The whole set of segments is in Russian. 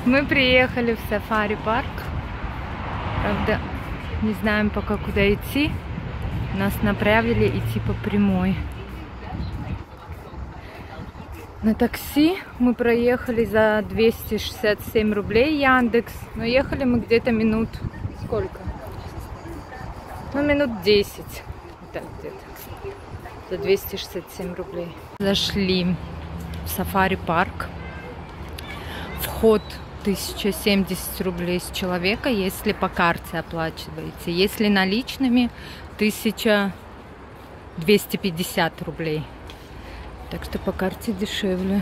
Мы приехали в сафари-парк. Правда, не знаем пока, куда идти. Нас направили идти по прямой. На такси мы проехали за 267 рублей Яндекс. Но ехали мы где-то минут... Сколько? Ну, минут 10. Вот так где-то. За 267 рублей. Зашли в сафари-парк. Вход 1070 рублей с человека, если по карте оплачиваете. Если наличными, 1250 рублей. Так что по карте дешевле.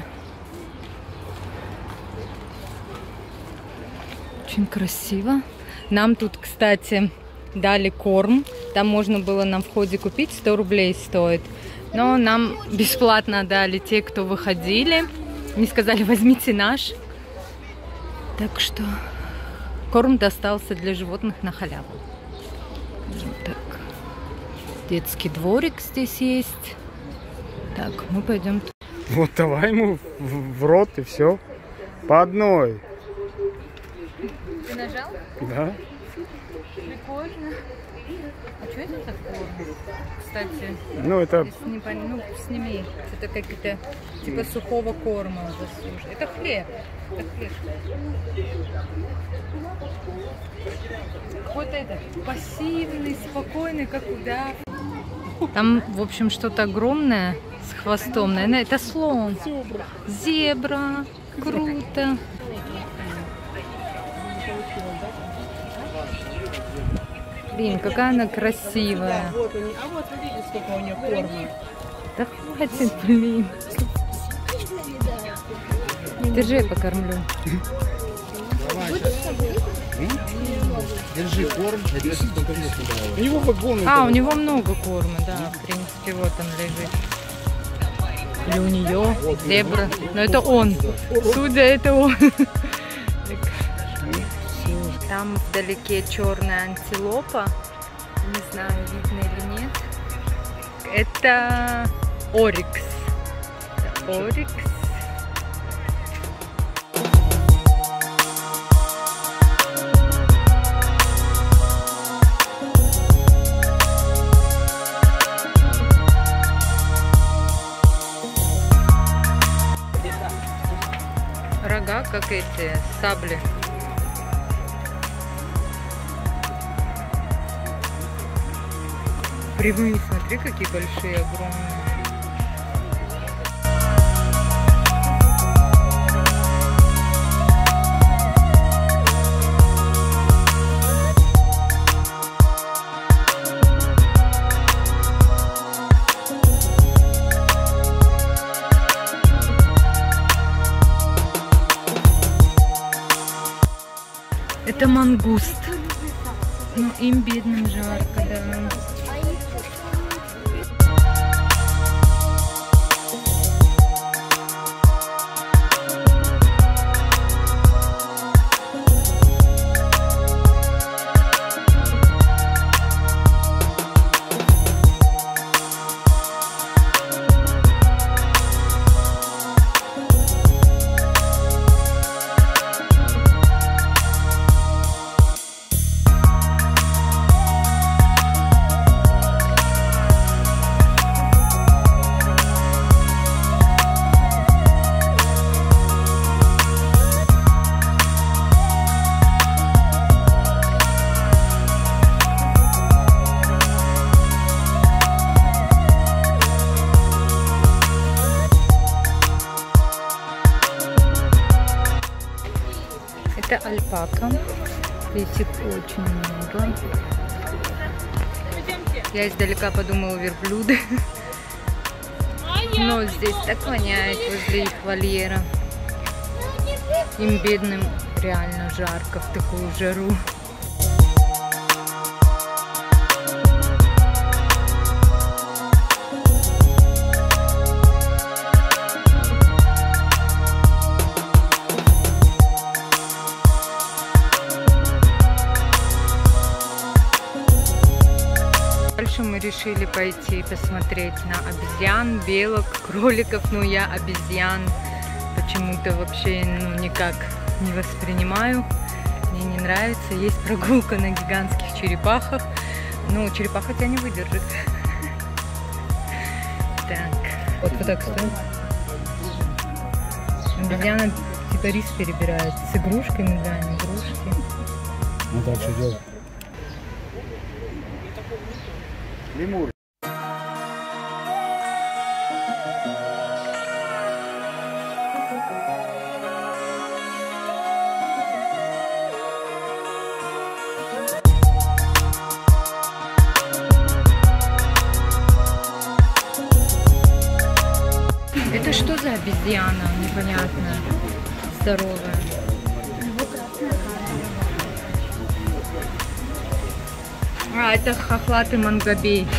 Очень красиво. Нам тут, кстати, дали корм. Там можно было на входе купить, 100 рублей стоит. Но нам бесплатно дали те, кто выходили. Мне сказали, возьмите наш. Так что корм достался для животных на халяву. Так. Детский дворик здесь есть. Так, мы пойдем. Вот давай ему в рот и все. По одной. Ты нажал? Да. Прикольно. А что это такое? Кстати, Ну это... не пон... ну, сними. Это какие-то типа сухого корма уже слушай. Это хлеб. Это хлеб. Вот это пассивный, спокойный, как удав. Там, в общем, что-то огромное с хвостом. Наверное, это слон. Зебра. Круто. Блин, какая она красивая. А вот видите, сколько у нее корма. Да хватит, блин. Держи, я покормлю. Держи корм, У него вагон. А, у него много корма, да, в принципе, вот он лежит. Или у нее зебра. Но это он. Судя, это он. Там вдалеке черная антилопа. Не знаю, видно или нет. Это орикс. Это орикс. Рога, как эти сабли. Прямые, смотри, какие большие, огромные. Это мангуст. Ну, им бедным жарко, да. Это альпака. Здесь их очень много. Я издалека подумала верблюды. Но здесь так воняет возле их вольера. Им бедным реально жарко в такую жару. Дальше мы решили пойти посмотреть на обезьян, белок, кроликов. Ну, я обезьян почему-то вообще никак не воспринимаю, мне не нравится. Есть прогулка на гигантских черепахах, но черепаха тебя не выдержит. Так, вот так стоит. Обезьяна типа рис перебирает с игрушками, да, не игрушки. Ну так что делать? Лемур. Это что за обезьяна непонятная, здоровая? А, это хохлатый мангобей.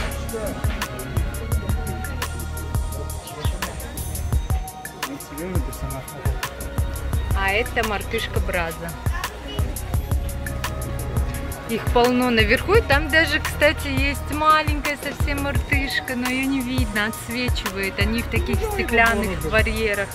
А это мартышка Браза. Их полно наверху, и там даже, кстати, есть маленькая совсем мартышка, но ее не видно, отсвечивает. Они в таких стеклянных барьерах.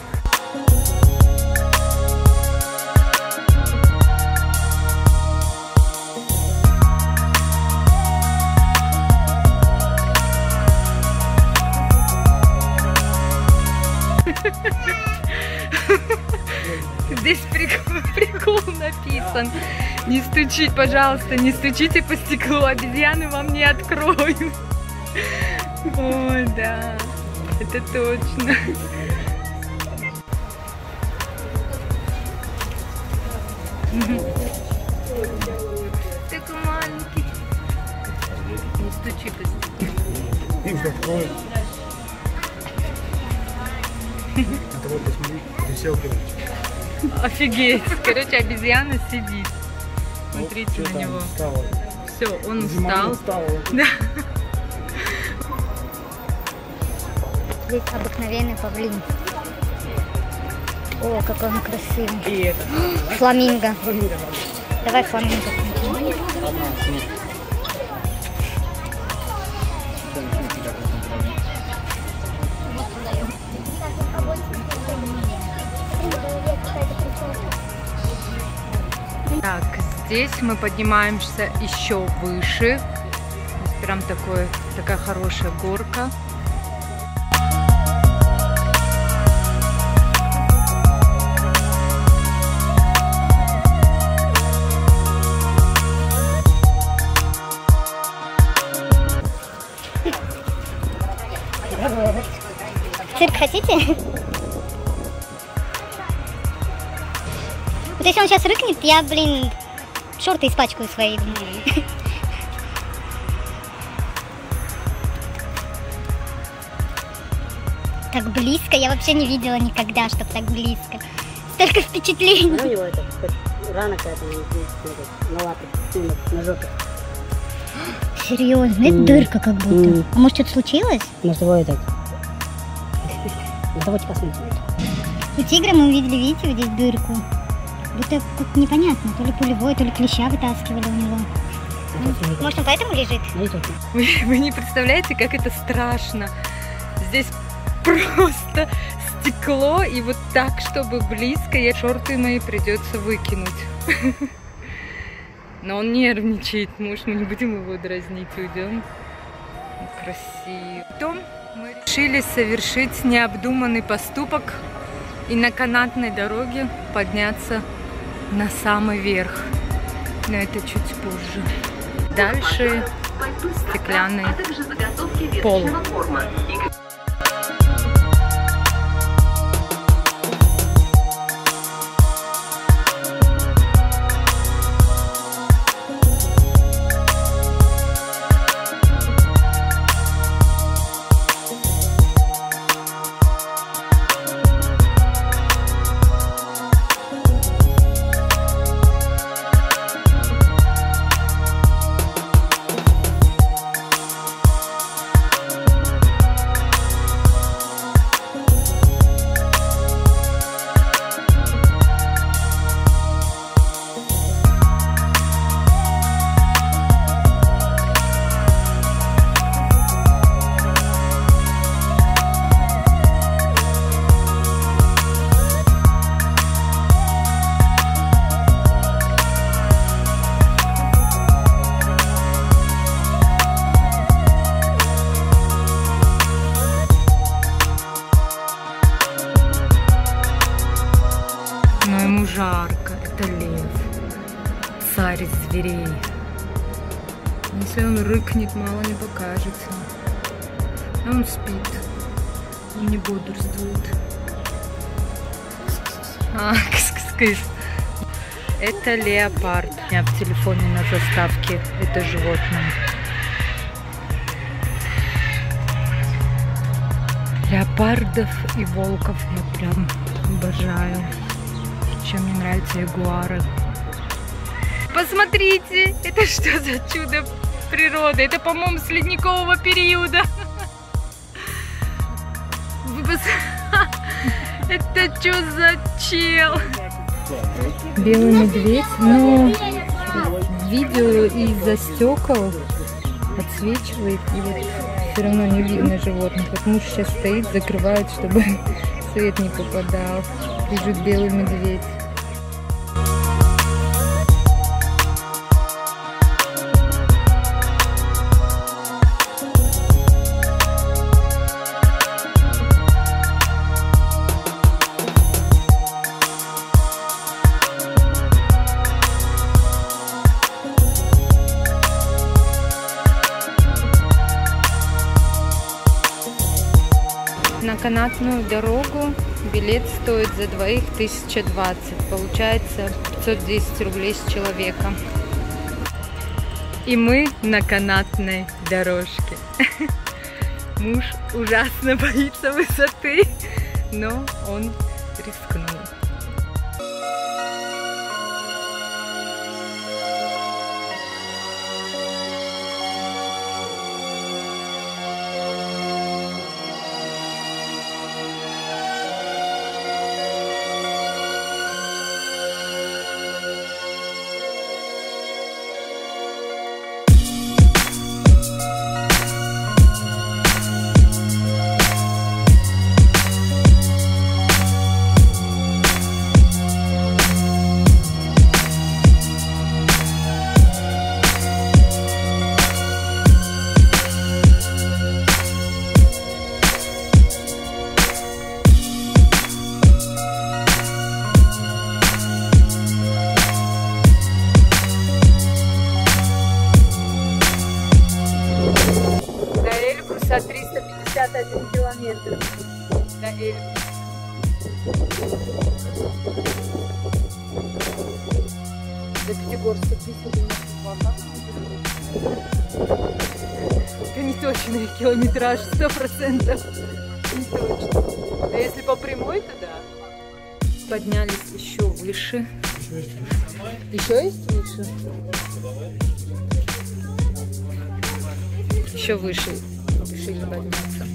Здесь прикол написан. Не стучите, пожалуйста, не стучите по стеклу, обезьяны вам не откроют. Ой, да, это точно. Такой маленький. Не стучи по стеклу. Это вот, посмотри, присел, короче. Офигеть. Короче, обезьяна сидит. Смотрите на него. Все, он устал. Да. Здесь обыкновенный павлин. О, какой он красивый. И это. Фламинго. Давай фламинго. Так, здесь мы поднимаемся еще выше. Здесь прям такая хорошая горка. В цирк хотите? Вот если он сейчас рыкнет, я, блин, шорты испачкаю свои. Так близко, я вообще не видела никогда, чтоб так близко. Столько впечатлений. У него это рана какая-то на лапе, на жопе. Серьезно, это дырка как будто. А может что-то случилось? Может его этот... Давайте посмотрим. У тигра мы увидели, видите, вот здесь дырку. Будто как непонятно, то ли пулевой, то ли клеща вытаскивали у него. Может он поэтому лежит? Вы не представляете, как это страшно. Здесь просто стекло, и вот так, чтобы близко, шорты мои придется выкинуть. Но он нервничает, может, мы не будем его дразнить, уйдем. Красиво. Потом мы решили совершить необдуманный поступок и на канатной дороге подняться на самый верх. Но это чуть позже. Дальше стеклянный пол. жарко. Это лев. Царь зверей. Если он рыкнет, мало не покажется. Но он спит. Он не бодрствует. Кыс-кыс-кыс. Это леопард. У меня в телефоне на заставке это животное. Леопардов и волков я прям обожаю. Чем мне нравятся ягуары. Посмотрите, это что за чудо природы? Это, по-моему, с ледникового периода. Это что за чел? Белый медведь, но видео из-за стекол отсвечивает, и вот все равно не видно животных. Вот муж сейчас стоит, закрывает, чтобы свет не попадал. Лежит белый медведь. На канатную дорогу билет стоит за двоих 1020. Получается 510 рублей с человека. И мы на канатной дорожке. Муж ужасно боится высоты, но он рискнул. До 351 километр. До Эльбруса. До Пятигорска 390. Это не точный километраж, 100%. Не точно. А если по прямой, то да. Поднялись еще выше. Еще есть выше? Еще выше. Решили подняться.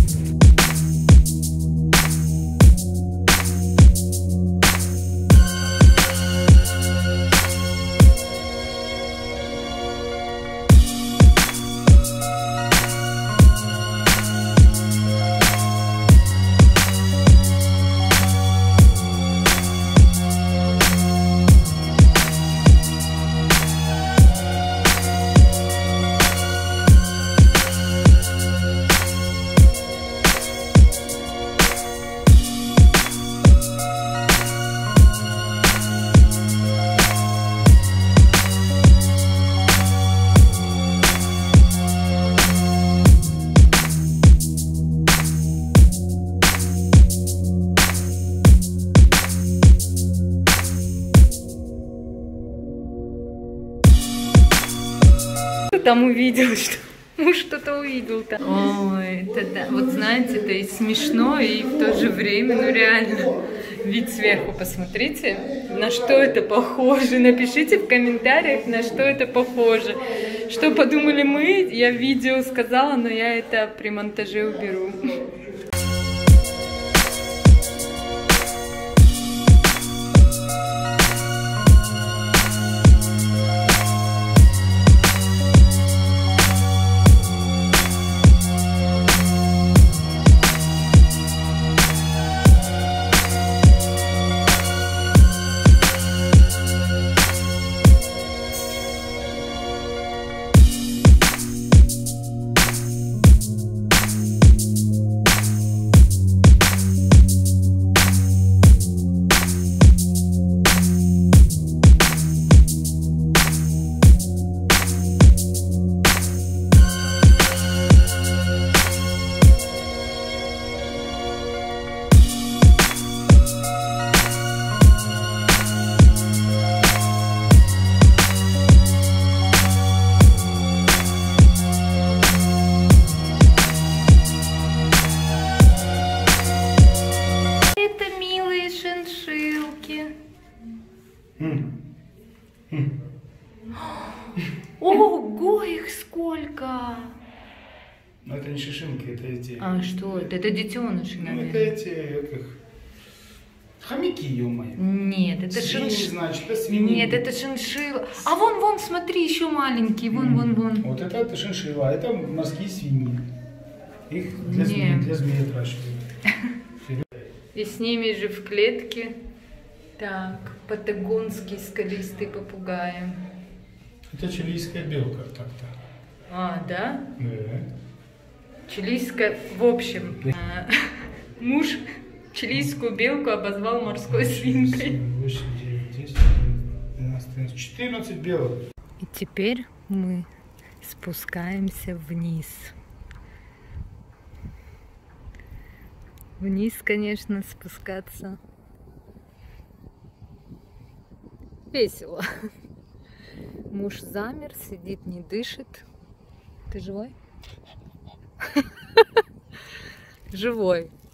Там увидел, что муж что-то увидел там. Ой, это да. Вот знаете, это и смешно, и в то же время, ну реально, вид сверху, посмотрите, на что это похоже. Напишите в комментариях, на что это похоже. Что подумали мы, я в видео сказала, но я это при монтаже уберу. Ого, их сколько! Но это не шишинки, это эти... А что это? Это детеныши, Ну, наверное. это эти, как... Хомяки, ё-моё. Нет, это Свиньи, шиншилла. значит, это свиньи. Нет, это шиншилла. А вон, смотри, еще маленький. Вон. Вот это шиншилла, а это морские свиньи. Их для Нет. змеи отращивают. И с ними же в клетке. Так, патагонский скалистый попугай. Это чилийская белка, так-то. А, да? Да. Чилийская, в общем, муж чилийскую белку обозвал морской свинкой. 8, 9, 10, 12, 13, 14 белок. И теперь мы спускаемся вниз. Вниз, конечно, спускаться весело. Муж замер, сидит, не дышит. Ты живой? Живой.